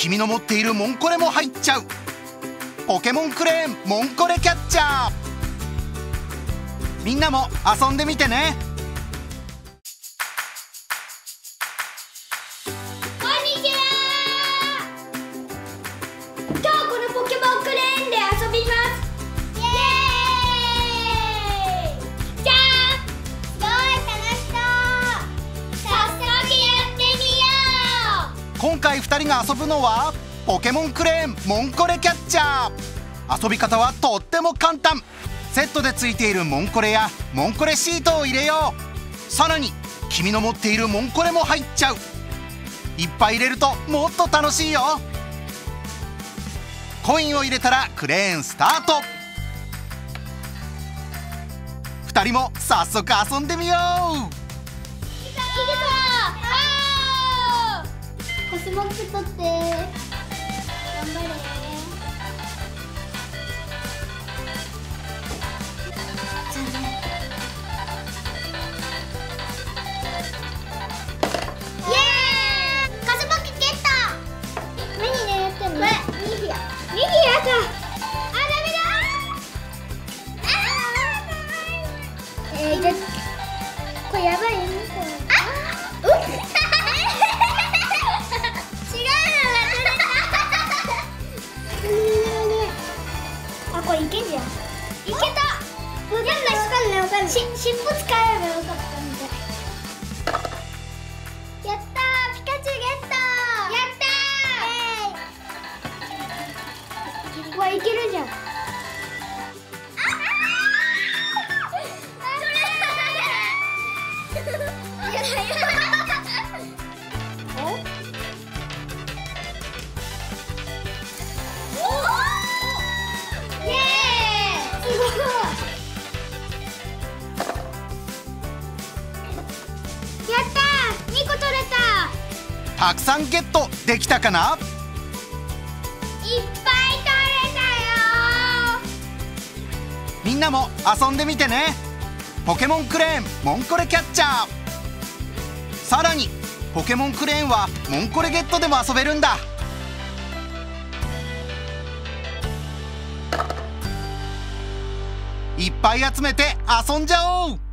君の持っているモンコレも入っちゃう。ポケモンクレーンモンコレキャッチャー。みんなも遊んでみてね。 こんにちは。今日このポケモンクレーンで遊びます。イエーイ。じゃーん。すごい楽しそう。早速やってみよう。 今回2人が遊ぶのはポケモンクレーンモンコレキャッチャー。遊び方はとっても簡単。セットでついているモンコレやモンコレシートを入れよう。さらに君の持っているモンコレも入っちゃう。いっぱい入れるともっと楽しいよ。コインを入れたらクレーンスタート。2人も早速遊んでみよう。 コスモック取って。頑張れ。これやばいね。違うのが取れた。これいけんじゃん。いけた。わかんない。尻尾使えばよかったみたい。やったー、ピカチュウゲット。やったー。わ、いけるじゃん。 たくさんゲットできたかな？ いっぱい取れたよ。 みんなも遊んでみてね。ポケモンクレーンモンコレキャッチャー。さらにポケモンクレーンはモンコレゲットでも遊べるんだ。いっぱい集めて遊んじゃおう。